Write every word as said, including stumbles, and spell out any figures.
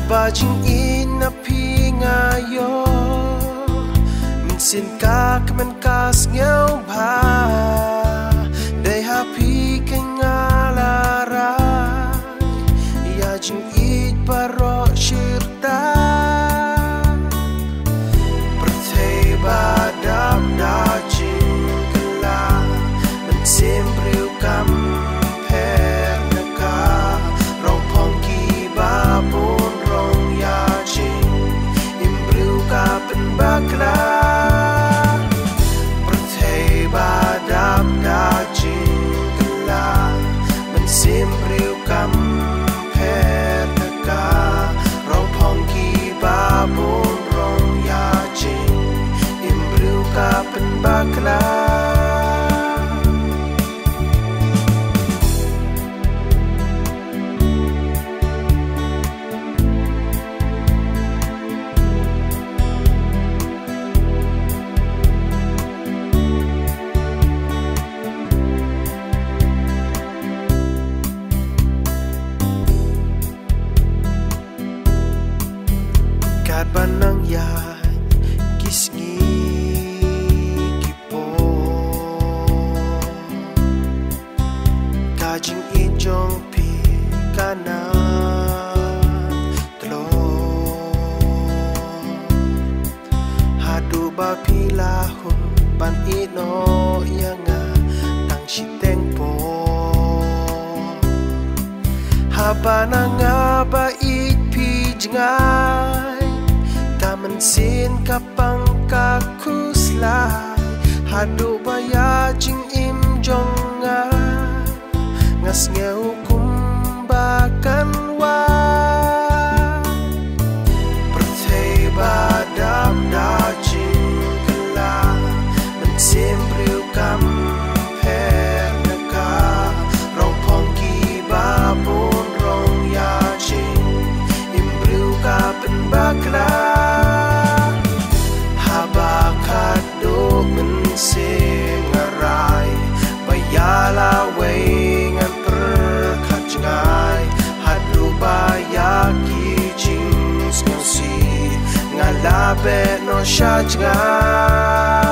Bajing ina pingayo Minsin ka kemen kas ngau ba Dai happy kengalara Ya jing it paro shirta Pertei badab da jing kela Minsin priu kam Pertei badab da jing kela Mensimpriu kam perdeka Rong pongki babun rong ya jing Imbriu ka penbakla Banang yan kisngi kipo Kajing ijong pi kanan tlo Hadu ba pilahun pan ino yanga tang siteng po Haba na nga ba ipi jengay Mensin kapang kakuslay Hadu baya jing im jonga Ngas ngeu kumbakan wa Pertei badab da jing kela Mensin priu kam perneka Rong pongki babun rong ya jing Imbriu ka penbakla Singarai bayala wengan perkajngai hadu bayaki jing ngsi ngalabe no shajngai